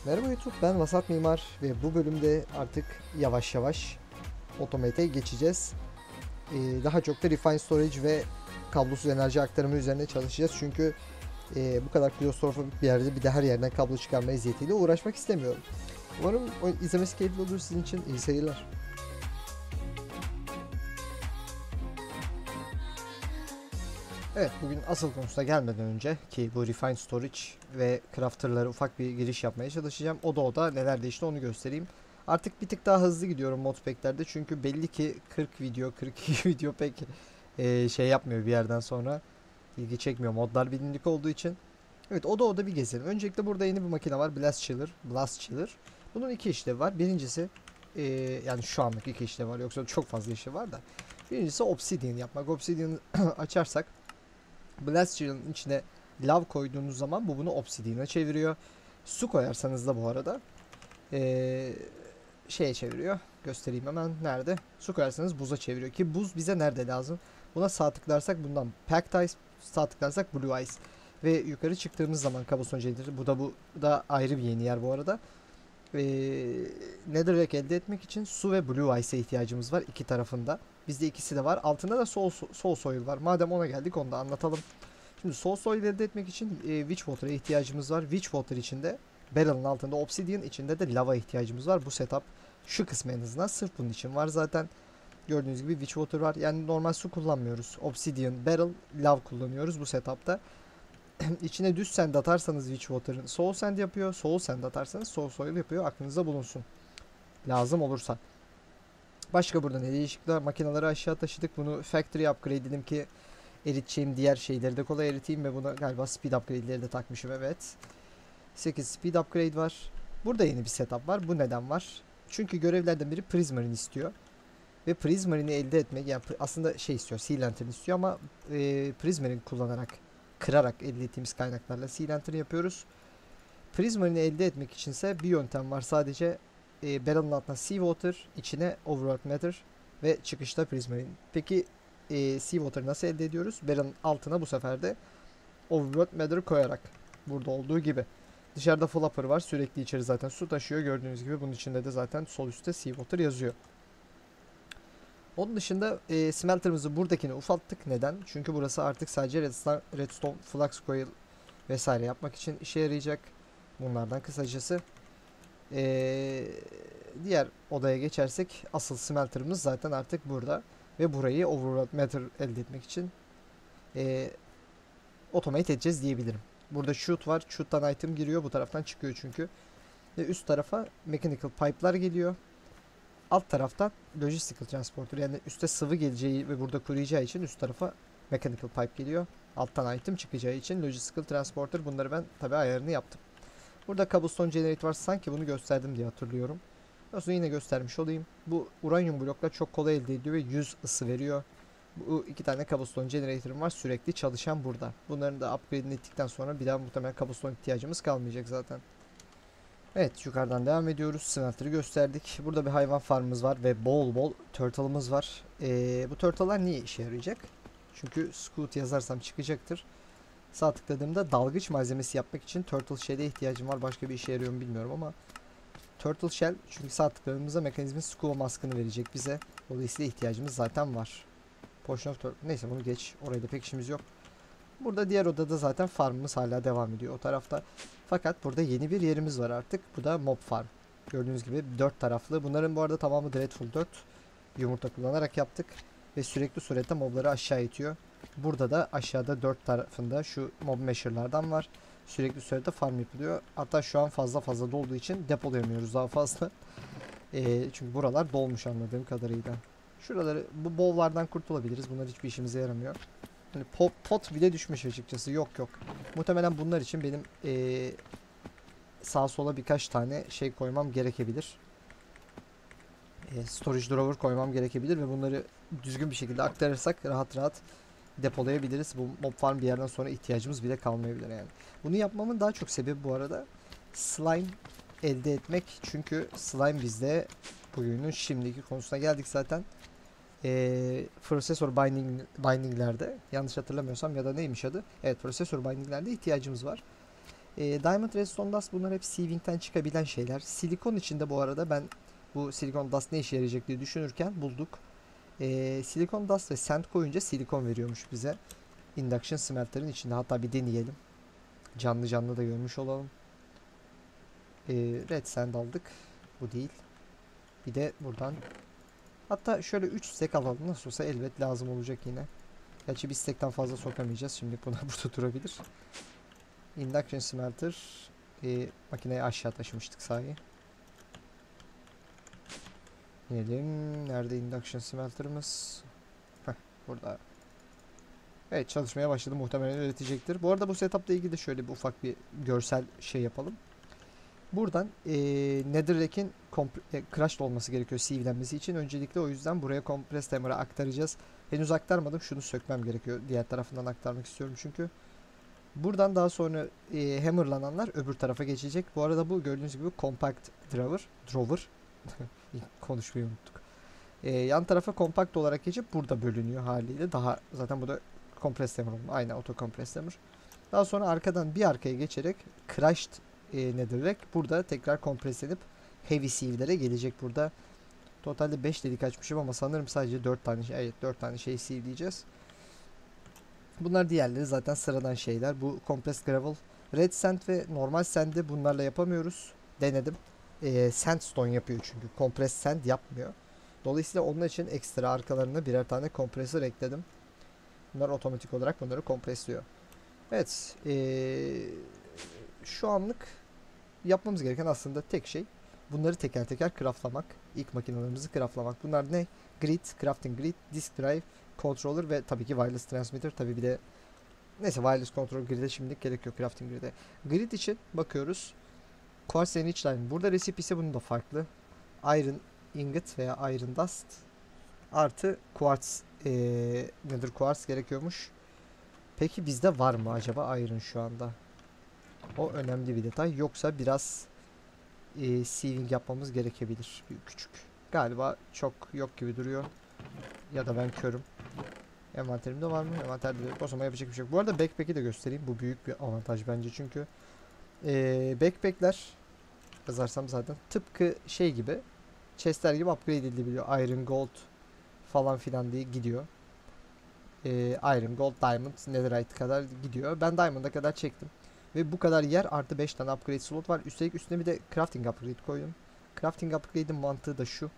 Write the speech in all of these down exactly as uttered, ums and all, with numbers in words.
Merhaba YouTube, ben Vasat Mimar ve bu bölümde artık yavaş yavaş otomate'e geçeceğiz. Ee, daha çok da Refine Storage ve kablosuz enerji aktarımı üzerine çalışacağız. Çünkü e, bu kadar klostrofobik bir yerde bir de her yerden kablo çıkarma eziyetiyle uğraşmak istemiyorum. Umarım o izlemesi keyifli olur sizin için. İyi seyirler. Evet, bugün asıl konusuna gelmeden önce ki bu Refine Storage ve Crafter'lara ufak bir giriş yapmaya çalışacağım. O da o da neler değişti onu göstereyim. Artık bir tık daha hızlı gidiyorum modpacklerde çünkü belli ki kırk video, kırk iki video pek e, şey yapmıyor bir yerden sonra. İlgi çekmiyor modlar bilindik olduğu için. Evet, o da o da bir gezelim. Öncelikle burada yeni bir makine var, Blast Chiller. Blast Chiller. Bunun iki işlevi var. Birincisi e, yani şu anlık iki işlevi var, yoksa çok fazla işi var da. Birincisi Obsidian yapmak. Obsidian'ı açarsak Blast Chill'in içine lav koyduğunuz zaman bu bunu obsidian'a çeviriyor. Su koyarsanız da bu arada ee, şeye çeviriyor. Göstereyim hemen. Nerede? Su koyarsanız buza çeviriyor. Ki buz bize nerede lazım? Buna sağ tıklarsak bundan Packed Ice, sağ tıklarsak Blue Ice. Ve yukarı çıktığımız zaman Cobblestone Generator. Bu da bu da ayrı bir yeni yer bu arada. Ee, Netherrack elde etmek için su ve Blue Ice'e ihtiyacımız var iki tarafında. Bizde ikisi de var. Altında da Soul, Soul Soil var. Madem ona geldik onu da anlatalım. Şimdi Soul Soil elde etmek için e, Witchwater'a ihtiyacımız var. Witchwater içinde Barrel'ın altında Obsidian, içinde de lava ihtiyacımız var. Bu setup şu kısmı en azından sırf bunun için var zaten. Gördüğünüz gibi Witchwater var. Yani normal su kullanmıyoruz. Obsidian, Barrel, Lava kullanıyoruz bu setupta. İçine düz sand atarsanız Witchwater'ın Soul Sand yapıyor. Soul Sand atarsanız Soul Soil yapıyor. Aklınızda bulunsun. Lazım olursa. Başka burada ne değişiklikler? Makineleri aşağı taşıdık. Bunu factory upgrade dedim ki eriteceğim diğer şeyleri de kolay eriteyim ve buna galiba speed upgrade'leri de takmışım, evet. sekiz speed upgrade var. Burada yeni bir setup var. Bu neden var? Çünkü görevlerden biri Prismarine istiyor. Ve Prismarine'i elde etmek, yani aslında şey istiyor, Sea Lantern istiyor ama e, Prismarine kullanarak, kırarak elde ettiğimiz kaynaklarla Sea Lantern yapıyoruz. Prismarine'i elde etmek içinse bir yöntem var sadece. E, barrel'ın altına Seawater, içine Overworld Matter ve çıkışta Prismarine. Peki e, Seawater'ı nasıl elde ediyoruz? Barrel'ın altına bu sefer de Overworld Matter koyarak. Burada olduğu gibi. Dışarıda flapper var. Sürekli içeri zaten su taşıyor. Gördüğünüz gibi bunun içinde de zaten sol üstte Seawater yazıyor. Onun dışında e, smelter'ımızı buradakini ufalttık. Neden? Çünkü burası artık sadece redstone, redstone flux coil vesaire yapmak için işe yarayacak. Bunlardan kısacası. Ee, diğer odaya geçersek asıl smelter'ımız zaten artık burada ve burayı overworld matter elde etmek için e, automate edeceğiz diyebilirim. Burada chute var. Chute'dan item giriyor. Bu taraftan çıkıyor çünkü. Ve üst tarafa mechanical pipe'lar geliyor. Alt taraftan logistical transporter, yani üstte sıvı geleceği ve burada kuruyacağı için üst tarafa mechanical pipe geliyor. Alttan item çıkacağı için logistical transporter. Bunları ben tabi ayarını yaptım. Burada cobblestone generator var. Sanki bunu gösterdim diye hatırlıyorum. Nasıl yine göstermiş olayım. Bu uranyum bloklar çok kolay elde ediliyor ve yüz ısı veriyor. Bu iki tane cobblestone generator'ım var sürekli çalışan burada. Bunların da upgrade'ini ettikten sonra bir daha muhtemelen cobblestone ihtiyacımız kalmayacak zaten. Evet, yukarıdan devam ediyoruz. Smelter'ı gösterdik. Burada bir hayvan farmımız var ve bol bol turtle'ımız var. Ee, bu turtle'lar niye işe yarayacak? Çünkü scoot yazarsam çıkacaktır. Sağ tıkladığımda dalgıç malzemesi yapmak için turtle shell'e ihtiyacım var. Başka bir işe yarıyor mu bilmiyorum ama turtle shell, çünkü sağ tıkladığımızda mekanizmin scuba maskını verecek bize. Dolayısıyla ihtiyacımız zaten var. Potion of turtle. Neyse bunu geç. Orada pek işimiz yok. Burada diğer odada zaten farmımız hala devam ediyor o tarafta. Fakat burada yeni bir yerimiz var artık. Bu da mob farm. Gördüğünüz gibi dört taraflı. Bunların bu arada tamamı Dreadful dört. Yumurta kullanarak yaptık. Ve sürekli surette mobları aşağı itiyor. Burada da aşağıda dört tarafında şu mob measure'lardan var. Sürekli surette farm yapılıyor. Hatta şu an fazla fazla dolduğu için depolayamıyoruz daha fazla. e, çünkü buralar dolmuş anladığım kadarıyla. Şuraları, bu bowl'lardan kurtulabiliriz. Bunlar hiçbir işimize yaramıyor. Hani pot, pot bile düşmüş açıkçası. Yok yok. Muhtemelen bunlar için benim ee, sağa sola birkaç tane şey koymam gerekebilir. E, storage drawer koymam gerekebilir ve bunları düzgün bir şekilde aktarırsak rahat rahat depolayabiliriz. Bu mob farm bir yerden sonra ihtiyacımız bile kalmayabilir yani. Bunu yapmamın daha çok sebebi bu arada slime elde etmek. Çünkü slime bizde bugünün şimdiki konusuna geldik zaten. E, prosesör binding, bindinglerde yanlış hatırlamıyorsam ya da neymiş adı? Evet, prosesör bindinglerde ihtiyacımız var. E, Diamond, Redstone Dust bunlar hep sieving'den çıkabilen şeyler. Silikon içinde bu arada ben bu silikon dust ne işe yarayacak diye düşünürken bulduk. E, silikon dust ve sand koyunca silikon veriyormuş bize. Induction smelter'ın içinde. Hatta bir deneyelim. Canlı canlı da görmüş olalım. E, red sand aldık. Bu değil. Bir de buradan. Hatta şöyle üç stack alalım. Nasıl olsa elbet lazım olacak yine. Gerçi bir stack'ten fazla sokamayacağız. Şimdi bunlar burada durabilir. Induction smelter. E, makineyi aşağı taşımıştık sahi. İnelim. Nerede induction smelter'ımız? Heh, burada. Evet, çalışmaya başladı. Muhtemelen üretecektir. Bu arada bu setup'la ilgili de şöyle bir ufak bir görsel şey yapalım. Buradan e, Netherrack'in e, crushed olması gerekiyor sievlenmesi için. Öncelikle o yüzden buraya compressed hammer'a aktaracağız. Henüz aktarmadım. Şunu sökmem gerekiyor. Diğer tarafından aktarmak istiyorum çünkü. Buradan daha sonra e, hammerlananlar öbür tarafa geçecek. Bu arada bu gördüğünüz gibi compact drawer. Drawer. Konuşmayı unuttuk. E, yan tarafa kompakt olarak geçip burada bölünüyor haliyle. Daha zaten bu da compressed hammer. Aynen auto compressed hammer. Daha sonra arkadan bir arkaya geçerek crushed e, netherrack burada tekrar kompres edip heavy sieve'lere gelecek burada. Totalde beş delik açmışım ama sanırım sadece dört tane şey, evet dört tane şey sieve'leyeceğiz. Bunlar diğerleri zaten sıradan şeyler. Bu compressed gravel, red sand ve normal sand'i bunlarla yapamıyoruz. Denedim. E, sandstone yapıyor çünkü. Compressed sand yapmıyor. Dolayısıyla onun için ekstra arkalarına birer tane kompresör ekledim. Bunlar otomatik olarak bunları kompresliyor. Evet. Ee, şu anlık yapmamız gereken aslında tek şey bunları teker teker craftlamak. İlk makinelerimizi craftlamak. Bunlar ne? Grid, crafting grid, disk drive, controller ve tabii ki wireless transmitter. Tabii bir de neyse wireless controller grid'e şimdilik gerek yok crafting grid'e. Grid için bakıyoruz. Quartz enriched iron. Burada resipisi bunun da farklı. Iron ingot veya iron dust artı quartz ee, nedir quartz gerekiyormuş. Peki bizde var mı acaba iron şu anda? O önemli bir detay. Yoksa biraz e, sieving yapmamız gerekebilir. Büyük küçük. Galiba çok yok gibi duruyor. Ya da ben körüm. Envanterimde var mı? Envanterde de yok. O zaman yapacak bir şey yok. Bu arada backpack'i de göstereyim. Bu büyük bir avantaj bence çünkü. E, backpack'ler yazarsam zaten tıpkı şey gibi chestler gibi upgrade edilebiliyor. Iron, gold falan filan diye gidiyor. E, Iron, gold, diamond, netherite kadar gidiyor. Ben diamond'a kadar çektim. Ve bu kadar yer artı beş tane upgrade slot var. Üstelik üstüne bir de crafting upgrade koydum. Crafting upgrade'in mantığı da şu.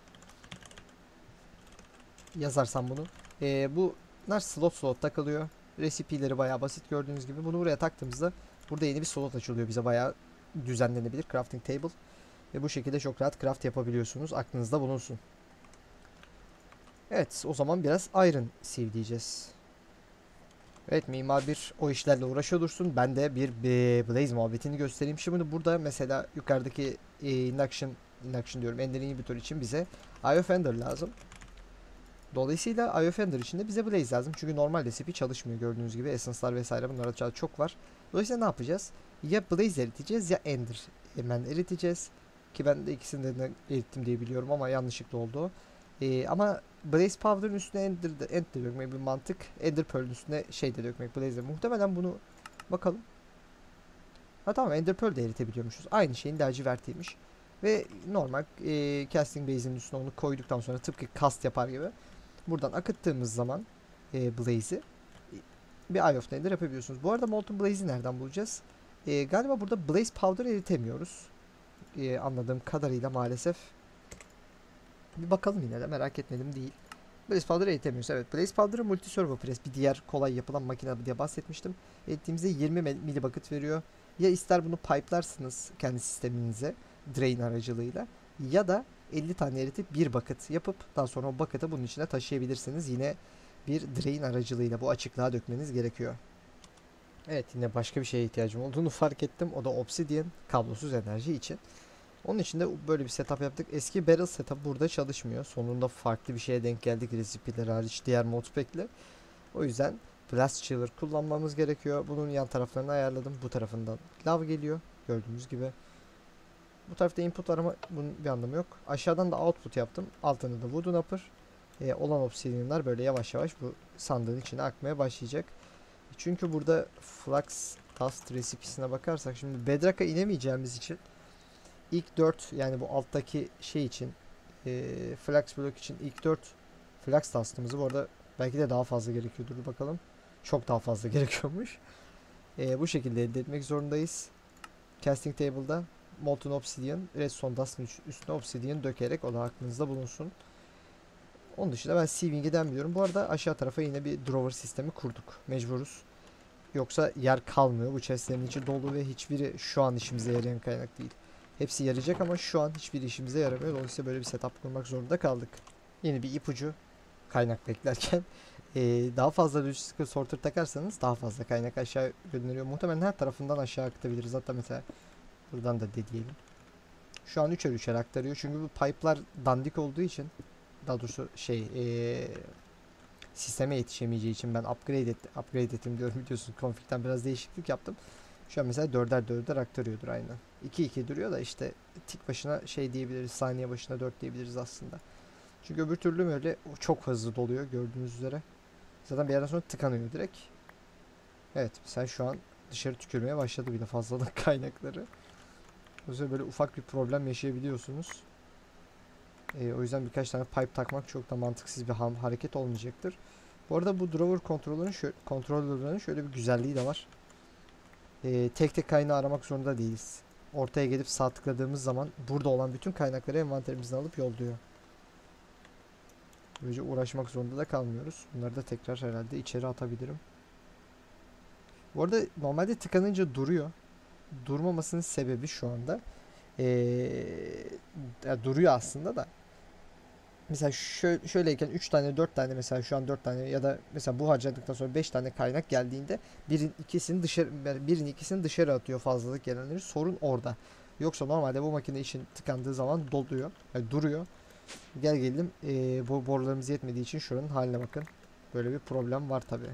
Yazarsam bunu. Ee, bunlar slot slot takılıyor. Recipe'leri bayağı basit gördüğünüz gibi. Bunu buraya taktığımızda burada yeni bir slot açılıyor bize. Bayağı düzenlenebilir crafting table. Ve bu şekilde çok rahat craft yapabiliyorsunuz. Aklınızda bulunsun. Evet, o zaman biraz iron sieve diyeceğiz. Evet, mimar bir o işlerle uğraşıyor dursun. Ben de bir, bir Blaze muhabbetini göstereyim. Şimdi burada mesela yukarıdaki e, induction, induction diyorum, Ender inhibitor için bize I O Fender lazım. Dolayısıyla I O Fender için de bize Blaze lazım. Çünkü normal recipe çalışmıyor gördüğünüz gibi. Essence'lar vesaire bunlarda çok var. Dolayısıyla ne yapacağız? Ya Blaze eriteceğiz ya Ender hemen eriteceğiz. Ki ben de ikisini de erittim diye biliyorum ama yanlışlıkla oldu. Ee, ama Blaze Powder'ın üstüne Ender, Ender dökmek bir mantık. Ender Pearl'ün üstüne şey de dökmek Blaze'de. Muhtemelen bunu bakalım. Ha tamam, Ender Pearl de eritebiliyormuşuz. Aynı şeyin lacivertiymiş. Ve normal e, casting base'in üstüne onu koyduktan sonra tıpkı cast yapar gibi buradan akıttığımız zaman e, Blaze'i bir Eye of Nether yapabiliyorsunuz. Bu arada Molten Blaze'i nereden bulacağız? E, galiba burada Blaze Powder eritemiyoruz. E, anladığım kadarıyla maalesef. Bir bakalım yine de, merak etmedim değil. Blaze Powder'ı eritemiyoruz. Evet, Blaze Powder'ı multi servo press bir diğer kolay yapılan makine diye bahsetmiştim. Erittiğimizde yirmi milibucket veriyor. Ya ister bunu pipe'larsınız kendi sisteminize drain aracılığıyla ya da elli tane eritip bir bucket yapıp daha sonra o bucket'ı bunun içine taşıyabilirsiniz. Yine bir drain aracılığıyla bu açıklığa dökmeniz gerekiyor. Evet, yine başka bir şeye ihtiyacım olduğunu fark ettim. O da Obsidian kablosuz enerji için. Onun için de böyle bir setup yaptık. Eski barrel setup burada çalışmıyor. Sonunda farklı bir şeye denk geldik recipe'ler hariç diğer modpack'le. O yüzden Blast Chiller kullanmamız gerekiyor. Bunun yan taraflarını ayarladım. Bu tarafından lav geliyor. Gördüğünüz gibi. Bu tarafta input var ama bunun bir anlamı yok. Aşağıdan da output yaptım. Altında da wooden upper. Ee, olan obsidianlar böyle yavaş yavaş bu sandığın içine akmaya başlayacak. Çünkü burada flux task recipe'sine bakarsak, şimdi Bedrock'a inemeyeceğimiz için ilk dört, yani bu alttaki şey için, e, Flux blok için ilk dört Flux task'ımızı, bu arada belki de daha fazla gerekiyordur, bakalım. Çok daha fazla gerekiyormuş. E, bu şekilde elde etmek zorundayız. Casting table'da Molten Obsidian, Redstone Dust'ın üstüne Obsidian dökerek, o da aklınızda bulunsun. Onun dışında ben Sieving'e denmiyorum. Bu arada aşağı tarafa yine bir drawer sistemi kurduk. Mecburuz. Yoksa yer kalmıyor. Bu chestlerin içi dolu ve hiçbiri şu an işimize yarayan kaynak değil. Hepsi yarayacak ama şu an hiçbir işimize yaramıyor. Dolayısıyla böyle bir setup kurmak zorunda kaldık. Yeni bir ipucu, kaynak beklerken. Ee, daha fazla logistical sorter takarsanız daha fazla kaynak aşağı gönderiyor. Muhtemelen her tarafından aşağı akıtabiliriz. Hatta mesela buradan da deneyelim. Şu an üçer üçer aktarıyor. Çünkü bu pipe'lar dandik olduğu için, daha doğrusu şey ee, sisteme yetişemeyeceği için ben upgrade, et, upgrade ettim diyorum, biliyorsunuz. Config'den biraz değişiklik yaptım. Şu an mesela dörder dörder aktarıyordur aynen. iki iki duruyor da işte tik başına şey diyebiliriz, saniye başına dört diyebiliriz aslında. Çünkü öbür türlü böyle çok hızlı doluyor gördüğünüz üzere. Zaten bir yerden sonra tıkanıyor direkt. Evet, sen şu an dışarı tükürmeye başladı bile fazlalık kaynakları. O yüzden böyle ufak bir problem yaşayabiliyorsunuz. Ee, o yüzden birkaç tane pipe takmak çok da mantıksız bir hareket olmayacaktır. Bu arada bu drawer kontrolörünün şöyle, kontrolörlerinin şöyle bir güzelliği de var. Ee, tek tek kaynağı aramak zorunda değiliz. Ortaya gelip sağ tıkladığımız zaman burada olan bütün kaynakları envanterimizden alıp yolluyor. Böylece uğraşmak zorunda da kalmıyoruz. Bunları da tekrar herhalde içeri atabilirim. Bu arada normalde tıkanınca duruyor. Durmamasının sebebi şu anda. Ee, ya duruyor aslında da. Mesela şöyle, şöyleyken üç tane dört tane, mesela şu an dört tane ya da mesela bu harcadıktan sonra beş tane kaynak geldiğinde birin ikisini dışarı birin ikisini dışarı atıyor fazlalık gelenleri. Sorun orada. Yoksa normalde bu makine için tıkandığı zaman doluyor. Yani duruyor. Gel gelelim ee, bu borularımız yetmediği için şuranın haline bakın. Böyle bir problem var tabi.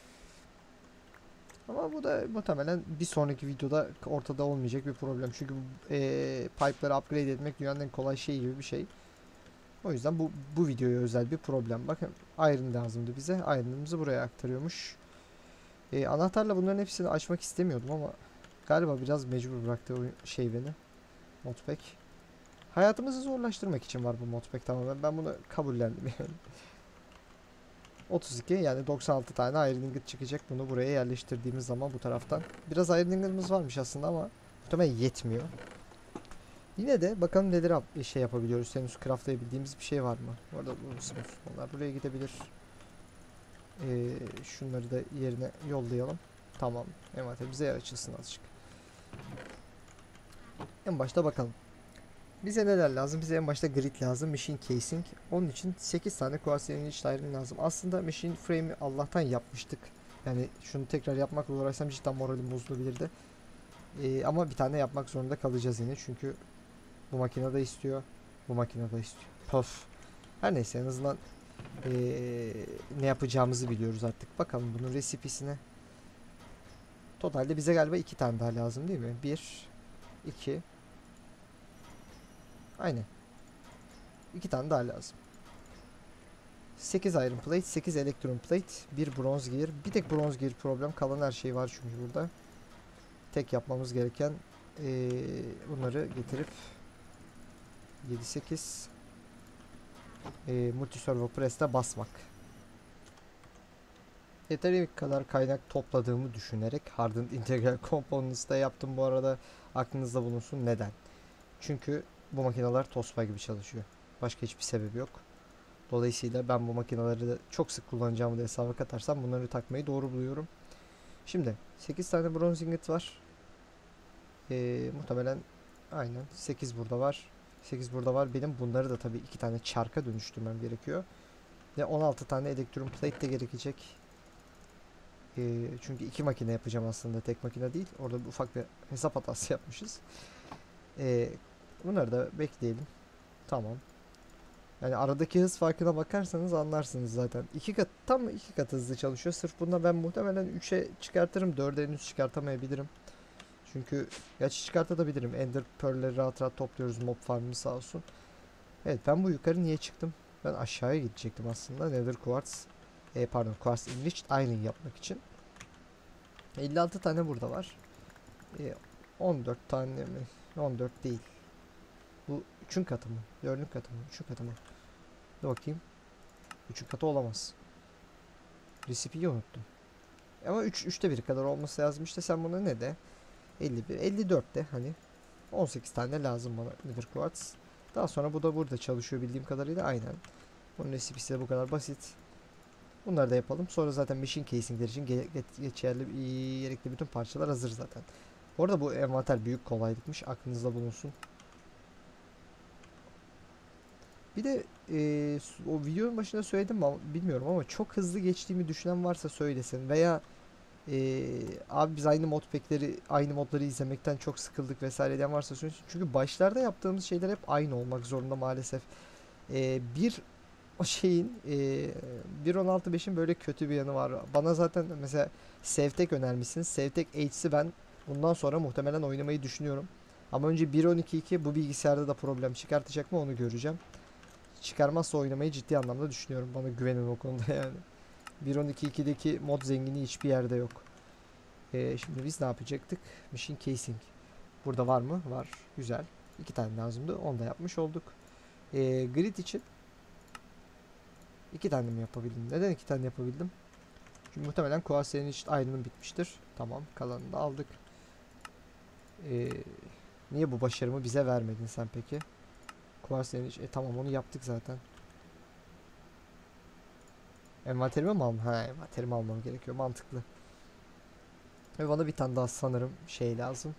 Ama bu da muhtemelen bir sonraki videoda ortada olmayacak bir problem. Çünkü ee, pipe'ları upgrade etmek dünyanın en kolay şey gibi bir şey. O yüzden bu bu videoya özel bir problem. Bakın, iron lazımdı bize. Iron'ımızı buraya aktarıyormuş. Ee, anahtarla bunların hepsini açmak istemiyordum ama galiba biraz mecbur bıraktı o şey beni. Modpack. Hayatımızı zorlaştırmak için var bu modpack tamamen. Ben bunu kabullendim yani. otuz iki, yani doksan altı tane iron ingot çıkacak bunu buraya yerleştirdiğimiz zaman bu taraftan. Biraz iron ingot'ımız varmış aslında ama muhtemelen yetmiyor. Yine de bakalım neler şey yapabiliyoruz. Henüz craftlayabildiğimiz bir şey var mı? Bu arada bu smooth onlar buraya gidebilir. Ee, şunları da yerine yollayalım. Tamam. Envanterimize yer açılsın azıcık. En başta bakalım. Bize neler lazım? Bize en başta grid lazım. Machine casing. Onun için sekiz tane quartz enriched iron lazım. Aslında machine frame'i Allah'tan yapmıştık. Yani şunu tekrar yapmakla uğraşsam cidden moralim bozulabilirdi. Ee, ama bir tane yapmak zorunda kalacağız yine. Çünkü bu makine de istiyor. Bu makine de istiyor. Puff. Her neyse, en azından ee, ne yapacağımızı biliyoruz artık. Bakalım bunun resipesine. Totalde bize galiba iki tane daha lazım değil mi? Bir, iki. Aynen. iki tane daha lazım. sekiz iron plate, sekiz electrum plate, bir bronze gear. Bir tek bronze gear problem. Kalan her şey var çünkü burada. Tek yapmamız gereken ee, bunları getirip yedi sekiz e, multiservo press'te basmak. Yeteri kadar kaynak topladığımı düşünerek Hardened Integral Components'ta yaptım bu arada. Aklınızda bulunsun. Neden? Çünkü bu makineler tospa gibi çalışıyor. Başka hiçbir sebebi yok. Dolayısıyla ben bu makineleri de çok sık kullanacağımı da hesaba katarsam bunları takmayı doğru buluyorum. Şimdi sekiz tane bronze ingot var. Ee, muhtemelen aynen sekiz burada var. sekiz burada var. Benim bunları da tabii iki tane çarka dönüştürmem gerekiyor. Ve on altı tane electrum plate de gerekecek. Ee, çünkü iki makine yapacağım aslında, tek makine değil. Orada bir ufak bir hesap hatası yapmışız. Ee, bunları da bekleyelim. Tamam. Yani aradaki hız farkına bakarsanız anlarsınız zaten. İki kat, tam iki kat hızlı çalışıyor. Sırf bunda ben muhtemelen üçe çıkartırım. dörde henüz çıkartamayabilirim. Çünkü gerçi çıkartabilirim. Ender Pearl'leri rahat rahat topluyoruz. Mob farmımız sağ olsun. Evet, ben bu yukarı niye çıktım? Ben aşağıya gidecektim aslında. Nether Quartz. E, pardon Quartz Enriched Iron yapmak için. elli altı tane burada var. E, on dört tane mi? on dört değil. Bu üçün katı mı? dördün katı mı? üçün katı mı? Dur bakayım. üçün katı olamaz. Recipe'yi unuttum. Ama üç, üçte bir kadar olması lazım. İşte sen buna ne de? elli bir, elli dört de hani. on sekiz tane lazım bana Nether Quartz. Daha sonra bu da burada çalışıyor bildiğim kadarıyla, aynen. Bunun resipisi de bu kadar basit. Bunları da yapalım. Sonra zaten machine casing'ler için ge geçerli gerekli bütün parçalar hazır zaten. Bu arada bu envanter büyük kolaylıkmış. Aklınızda bulunsun. Bir de e, o videonun başında söyledim ama bilmiyorum, ama çok hızlı geçtiğimi düşünen varsa söylesin. Veya e, abi biz aynı modpack'leri, aynı modları izlemekten çok sıkıldık vesaire diyen varsa söylesin. Çünkü başlarda yaptığımız şeyler hep aynı olmak zorunda maalesef. E, bir o şeyin e, bir nokta on altı nokta beşin böyle kötü bir yanı var. Bana zaten mesela Sevtek önermişsiniz. Sevtek H'si ben bundan sonra muhtemelen oynamayı düşünüyorum. Ama önce bir nokta on iki nokta iki bu bilgisayarda da problem çıkartacak mı onu göreceğim. Çıkarmazsa oynamayı ciddi anlamda düşünüyorum. Bana güvenin o konuda yani. bir nokta on iki nokta ikideki mod zenginliği hiçbir yerde yok. Ee, şimdi biz ne yapacaktık? Machine casing. Burada var mı? Var. Güzel. İki tane lazımdı. Onu da yapmış olduk. Ee, grid için iki tane mi yapabildim? Neden iki tane yapabildim? Çünkü muhtemelen Quartz'lerin için ayrılım bitmiştir. Tamam. Kalanını da aldık. Ee, niye bu başarımı bize vermedin sen peki? Quartz'lerin için. E tamam, onu yaptık zaten. Envanterimi mi almam? Ha, envanterimi almam gerekiyor. Mantıklı. Ve bana bir tane daha sanırım şey lazım.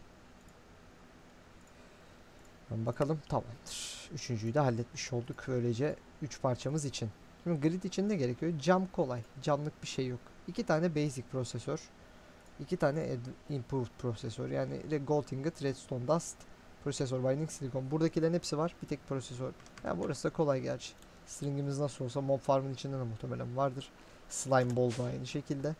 Ben bakalım, tamamdır. Üçüncüyü de halletmiş olduk böylece üç parçamız için. Şimdi grid için ne gerekiyor? Cam kolay. Camlık bir şey yok. İki tane basic prosesör. İki tane improved prosesör. Yani gold ingot, redstone dust, prosesör binding, silikon. Buradakilerin hepsi var. Bir tek prosesör. Yani burası da kolay gerçi. Stringimiz nasıl olsa mob farmın içinde de muhtemelen vardır. Slime ball da aynı şekilde.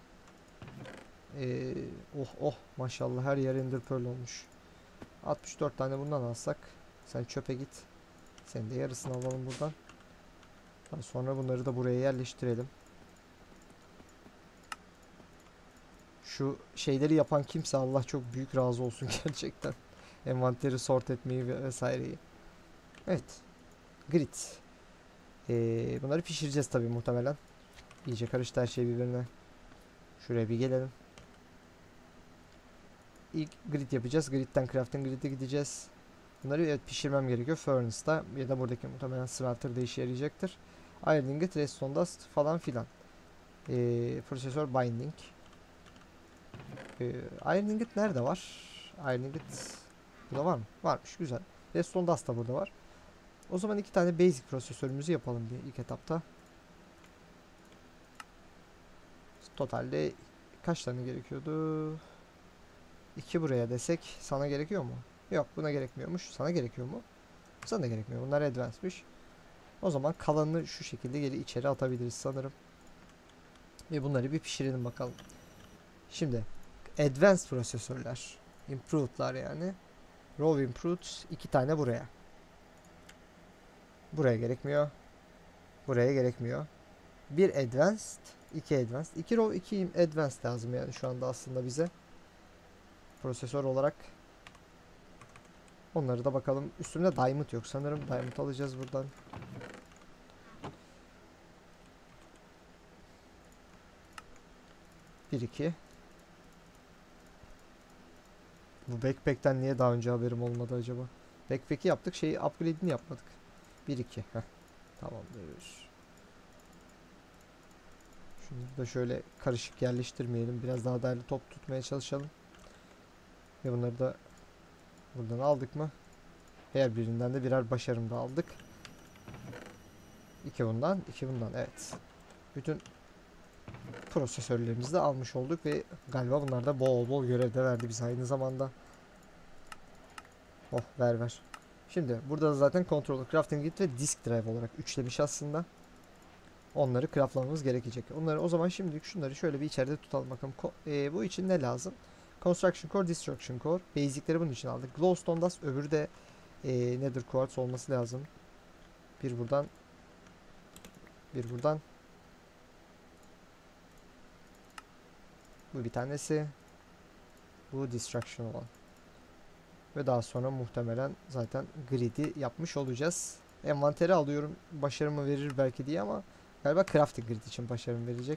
Ee, oh oh maşallah her yer ender pearl olmuş. altmış dört tane bundan alsak. Sen çöpe git. Sen de yarısını alalım buradan. Daha sonra bunları da buraya yerleştirelim. Şu şeyleri yapan kimse Allah çok büyük razı olsun gerçekten. Envanteri sort etmeyi ve vesaireyi. Evet. Grid. Ee, bunları pişireceğiz tabii muhtemelen. İyice karıştı her şey birbirine. Şuraya bir gelelim. İlk grid yapacağız. Grid'den crafting grid'e gideceğiz. Bunları evet pişirmem gerekiyor. Furnace'da ya da buradaki muhtemelen smelter'da işe yarayacaktır. Iron ingot, redstone dust falan filan. Ee, prosesör binding. Ee, Iron ingot nerede var? Iron ingot burada var mı? Varmış, güzel. Redstone dust da burada var. O zaman iki tane basic prosesörümüzü yapalım bir ilk etapta. Totalde kaç tane gerekiyordu? iki buraya desek sana gerekiyor mu? Yok, buna gerekmiyormuş. Sana gerekiyor mu? Sana da gerekmiyor. Bunlar advanced'miş. O zaman kalanını şu şekilde geri içeri atabiliriz sanırım. Ve bunları bir pişirelim bakalım. Şimdi advanced prosesörler, improved'lar yani. Raw improved iki tane buraya. Buraya gerekmiyor. Buraya gerekmiyor. Bir advanced, iki advanced, iki raw, iki advanced lazım yani şu anda aslında bize. Prosesör olarak. Onları da bakalım. Üstümde diamond yok sanırım. Diamond alacağız buradan. bir iki. Bu backpack'ten niye daha önce haberim olmadı acaba? Backpack'i yaptık, şeyi upgrade'ini yapmadık. bir iki. Heh. Tamamdır. Şunu da şöyle karışık yerleştirmeyelim. Biraz daha değerli top tutmaya çalışalım. Ve bunları da buradan aldık mı? Her birinden de birer başarım da aldık. iki bundan, iki bundan. Evet. Bütün prosesörlerimizi de almış olduk ve galiba bunlar da bol bol görev de verdi bize aynı zamanda. Oh, ver ver. Şimdi burada da zaten controller, crafting kit ve disk drive olarak üçlemiş aslında. Onları craftlamamız gerekecek. Onları o zaman şimdilik şunları şöyle bir içeride tutalım bakalım. Ko e, bu için ne lazım? Construction core, destruction core. Basic'leri bunun için aldık. Glowstone dust, öbürü de e, nether quartz olması lazım. Bir buradan. Bir buradan. Bu bir tanesi. Bu Destruction olan. Ve daha sonra muhtemelen zaten grid'i yapmış olacağız. Envanteri alıyorum. Başarımı verir belki diye ama galiba crafting grid için başarım verecek.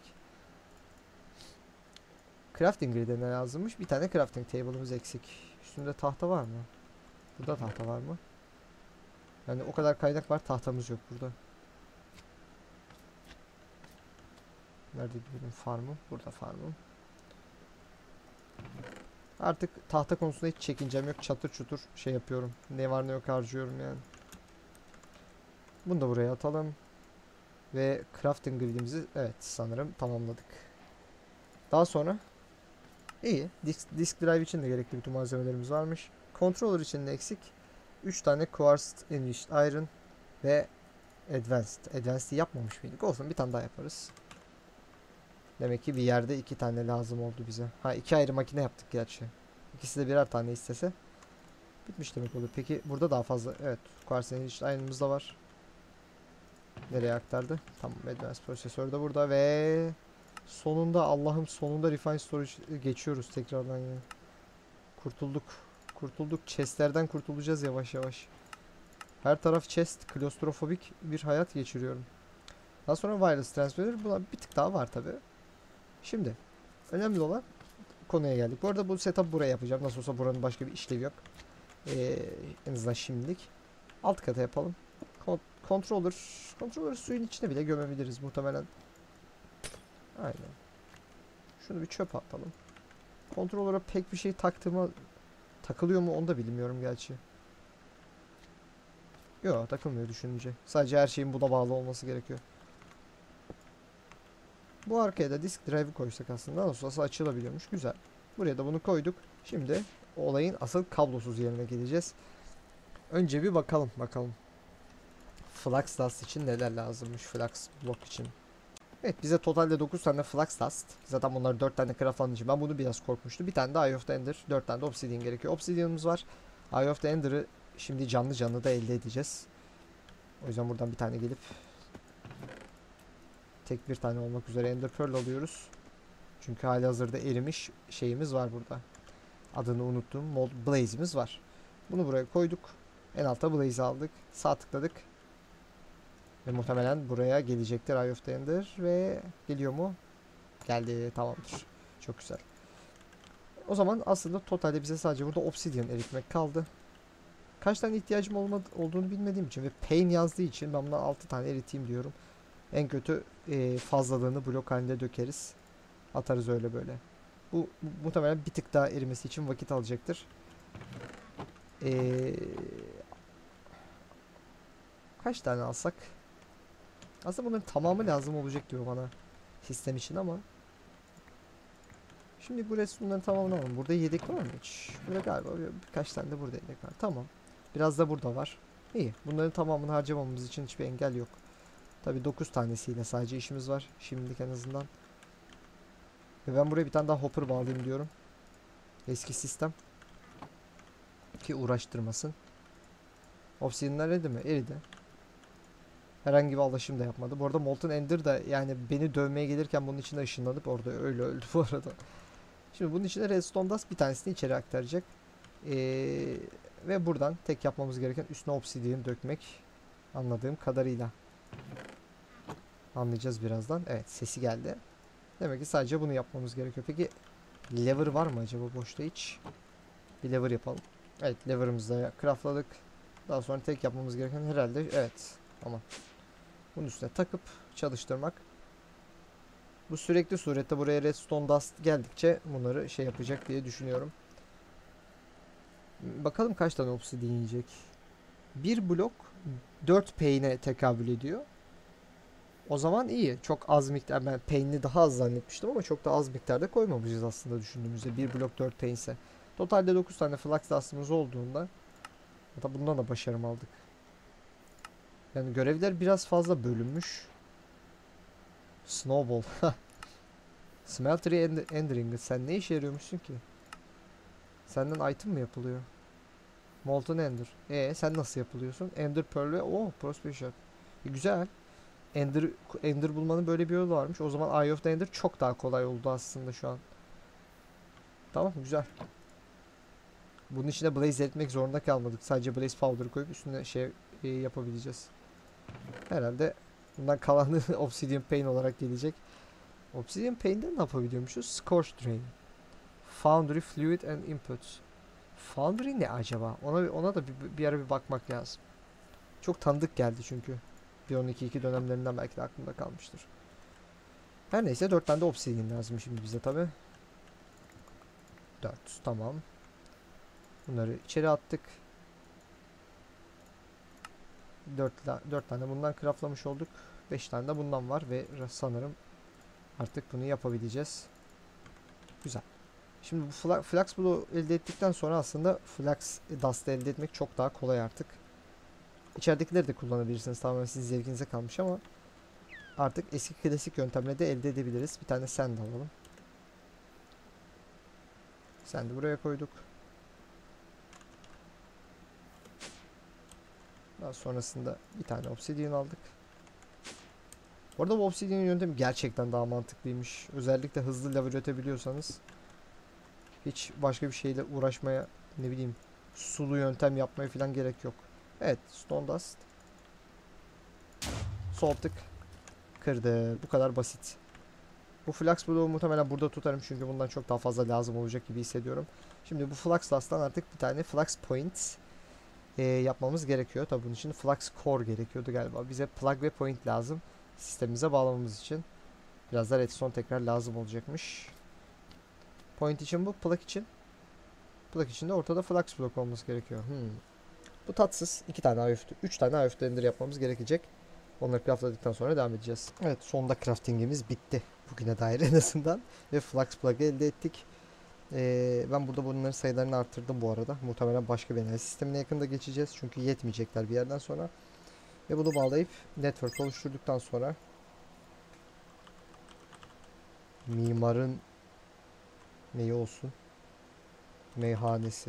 Crafting grid'e ne lazımmış? Bir tane crafting table'ımız eksik. Üstünde tahta var mı? Burada tahta var mı? Yani o kadar kaynak var, tahtamız yok burada. Nerede benim farmım? Burada farmım. Artık tahta konusunda hiç çekincem yok. Çatır çutur şey yapıyorum. Ne var ne yok harcıyorum yani. Bunu da buraya atalım. Ve crafting gridimizi evet sanırım tamamladık. Daha sonra iyi. Disk, disk drive için de gerekli bütün malzemelerimiz varmış. Controller için de eksik. üç tane Quartz Enriched Iron ve Advanced. Advanced'i yapmamış mıydık? Olsun, bir tane daha yaparız. Demek ki bir yerde iki tane lazım oldu bize. Ha, iki ayrı makine yaptık gerçi. İkisi de birer tane istese bitmiş demek olur. Peki burada daha fazla, evet, Quartz Enriched Iron'ımız da var. Nereye aktardı? Tamam, Advanced prosesör de burada ve sonunda, Allah'ım, sonunda Refined Storage geçiyoruz tekrardan ya. Kurtulduk. Kurtulduk. Chestlerden kurtulacağız yavaş yavaş. Her taraf chest. Klostrofobik bir hayat geçiriyorum. Daha sonra wireless transfer. Buna bir tık daha var tabi. Şimdi önemli olan konuya geldik. Bu arada bu setup buraya yapacağım. Nasıl olsa buranın başka bir işlevi yok. Ee, en azından şimdilik. Alt kata yapalım. Kon controller. Controller suyun içine bile gömebiliriz muhtemelen. Aynen. Şunu bir çöpe atalım. Controller'a pek bir şey taktığıma takılıyor mu onu da bilmiyorum gerçi. Yok, takılmıyor düşününce. Sadece her şeyin buna bağlı olması gerekiyor. Bu arkaya da disk drive'ı koysak aslında nasıl olsa açılabiliyormuş. Güzel. Buraya da bunu koyduk. Şimdi olayın asıl kablosuz yerine geleceğiz. Önce bir bakalım bakalım. Flux dust için neler lazımmış, flux block için. Evet, bize totalde dokuz tane flux dust. Zaten bunlar dört tane craftlanıcı. Ben bunu biraz korkmuştum. Bir tane de Eye of the Ender, dört tane de obsidian gerekiyor. Obsidian'ımız var. Eye of the Ender'ı şimdi canlı canlı da elde edeceğiz. O yüzden buradan bir tane gelip tek bir tane olmak üzere Ender Pearl alıyoruz. Çünkü hali hazırda erimiş şeyimiz var burada. Adını unuttuğum Mold Blaze'imiz var. Bunu buraya koyduk. En alta Blaze'i aldık. Sağ tıkladık. Ve muhtemelen buraya gelecektir Eye of the Ender. Ve geliyor mu? Geldi. Tamamdır. Çok güzel. O zaman aslında totalde bize sadece burada Obsidian eritmek kaldı. Kaç tane ihtiyacım olmadı, olduğunu bilmediğim için ve Pain yazdığı için ben bundan altı tane eriteyim diyorum. En kötü e, fazlalığını blok halinde dökeriz. Atarız öyle böyle. Bu, bu muhtemelen bir tık daha erimesi için vakit alacaktır. Ee, kaç tane alsak? Aslında bunların tamamı lazım olacak diyor bana sistem için ama. Şimdi bu redstone'ların tamamını alalım. Burada yedek var mı hiç? Burada galiba bir, birkaç tane de burada yedek var. Tamam. Biraz da burada var. İyi. Bunların tamamını harcamamız için hiçbir engel yok. Tabi dokuz tanesiyle sadece işimiz var. Şimdilik en azından. Ve ben buraya bir tane daha hopper bağlayayım diyorum. Eski sistem. Ki uğraştırmasın. Obsidianlar eridi mi? Eridi. Herhangi bir alaşım da yapmadı. Bu arada Molten Ender da yani beni dövmeye gelirken bunun içine ışınlanıp orada öyle öldü bu arada. Şimdi bunun içine Redstone Dust bir tanesini içeri aktaracak. Ee, ve buradan tek yapmamız gereken üstüne obsidian dökmek. Anladığım kadarıyla. Anlayacağız birazdan. Evet, sesi geldi. Demek ki sadece bunu yapmamız gerekiyor. Peki lever var mı acaba boşta hiç? Bir lever yapalım. Evet, lever'ımızı da craftladık. Daha sonra tek yapmamız gereken herhalde evet. Tamam. Bunun üstüne takıp çalıştırmak. Bu sürekli surette buraya redstone dust geldikçe bunları şey yapacak diye düşünüyorum. Bakalım kaç tane obsidian yiyecek. Bir blok dört payne tekabül ediyor. O zaman iyi. Çok az miktar. Ben payne'i daha az zannetmiştim ama çok da az miktarda koymamışız aslında düşündüğümüzde. Bir blok dört payne ise. Totalde dokuz tane flux dust'ımız olduğunda hatta bundan da başarım aldık. Yani görevler biraz fazla bölünmüş. Snowball. Smeltery end Endering. Sen ne işe yarıyormuşsun ki? Senden item mi yapılıyor? Molten Ender. E sen nasıl yapılıyorsun? Ender Pearl ve oh Prosperity Shard. E, güzel. Ender Ender bulmanın böyle bir yolu varmış. O zaman Eye of the Ender çok daha kolay oldu aslında şu an. Tamam, güzel. Bunun içine blaze eritmek zorunda kalmadık. Sadece blaze powder koyup üstüne şey e, yapabileceğiz. Herhalde bundan kalanı obsidian pane olarak gelecek. Obsidian pane'de ne yapabiliyormuşuz? Scorch drain. Foundry fluid and inputs. Foundry ne acaba? Ona ona da bir, bir ara bir bakmak lazım. Çok tanıdık geldi çünkü. bir nokta on iki iki dönemlerinden belki de aklımda kalmıştır. Her neyse dört tane de obsidian lazım şimdi bize tabi. dört, tamam. Bunları içeri attık. dört, dört tane bundan craftlamış olduk. beş tane de bundan var ve sanırım artık bunu yapabileceğiz. Güzel. Şimdi bu Flux Blue elde ettikten sonra aslında Flux Dust elde etmek çok daha kolay artık. İçeridekileri de kullanabilirsiniz. Tamamen sizin zevkinize kalmış ama artık eski klasik yöntemle de elde edebiliriz. Bir tane sand alalım. Sand'i buraya koyduk. Daha sonrasında bir tane obsidian aldık. Bu arada bu obsidian yöntemi gerçekten daha mantıklıymış. Özellikle hızlı lav üretebiliyorsanız hiç başka bir şeyle uğraşmaya, ne bileyim, sulu yöntem yapmaya falan gerek yok. Evet, stone dust. Sol tık. Kırdı. Bu kadar basit. Bu flux bloğu muhtemelen burada tutarım çünkü bundan çok daha fazla lazım olacak gibi hissediyorum. Şimdi bu flux dust'tan artık bir tane flux point e, yapmamız gerekiyor. Tabi bunun için flux core gerekiyordu galiba. Bize plug ve point lazım sistemimize bağlamamız için. Biraz da redstone tekrar lazım olacakmış. Point için bu, plug için. Plug için de ortada flux blok olması gerekiyor. Hmm. Bu tatsız. iki tane A F, üç tane A F render yapmamız gerekecek. Onları craftladıktan sonra devam edeceğiz. Evet, sonunda craftingimiz bitti. Bugüne dair en azından. Ve flux plug'ı elde ettik. Ee, ben burada bunların sayılarını arttırdım bu arada. Muhtemelen başka bir enerji sistemine yakında geçeceğiz. Çünkü yetmeyecekler bir yerden sonra. Ve bunu bağlayıp network oluşturduktan sonra mimarın neyi olsun? Meyhanesi.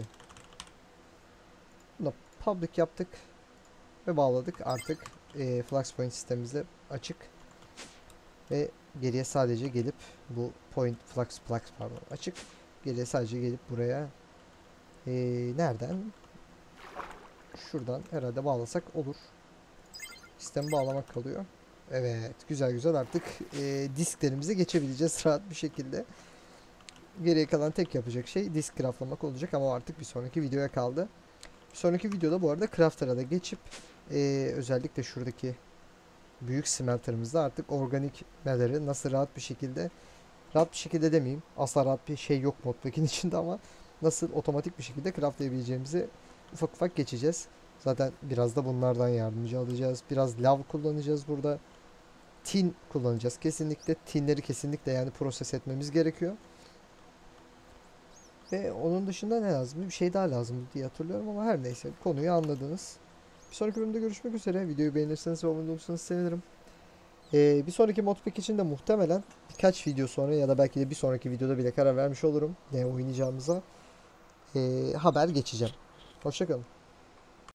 Bunu public yaptık ve bağladık. Artık e, flux point sistemimizde açık ve geriye sadece gelip bu point flux flux pardon açık. Geriye sadece gelip buraya e, nereden? Şuradan herhalde bağlasak olur. Sistemi bağlamak kalıyor. Evet, güzel güzel artık e, disklerimize geçebileceğiz rahat bir şekilde. Geriye kalan tek yapacak şey disk craftlamak olacak ama artık bir sonraki videoya kaldı. Bir sonraki videoda bu arada crafter'a da geçip e, özellikle şuradaki büyük smelterımızda artık organik meleri nasıl rahat bir şekilde, rahat bir şekilde demeyeyim, asla rahat bir şey yok modpack'in içinde ama nasıl otomatik bir şekilde craftlayabileceğimizi ufak ufak geçeceğiz. Zaten biraz da bunlardan yardımcı alacağız. Biraz lav kullanacağız burada. Tin kullanacağız. Kesinlikle tinleri kesinlikle yani proses etmemiz gerekiyor. Ve onun dışında ne lazım? Bir şey daha lazım diye hatırlıyorum ama her neyse konuyu anladınız. Bir sonraki bölümde görüşmek üzere. Videoyu beğenirseniz ve abone olursanız sevinirim. Ee, bir sonraki modpack için de muhtemelen birkaç video sonra ya da belki de bir sonraki videoda bile karar vermiş olurum ne oynayacağımıza. Ee, haber geçeceğim. Hoşçakalın.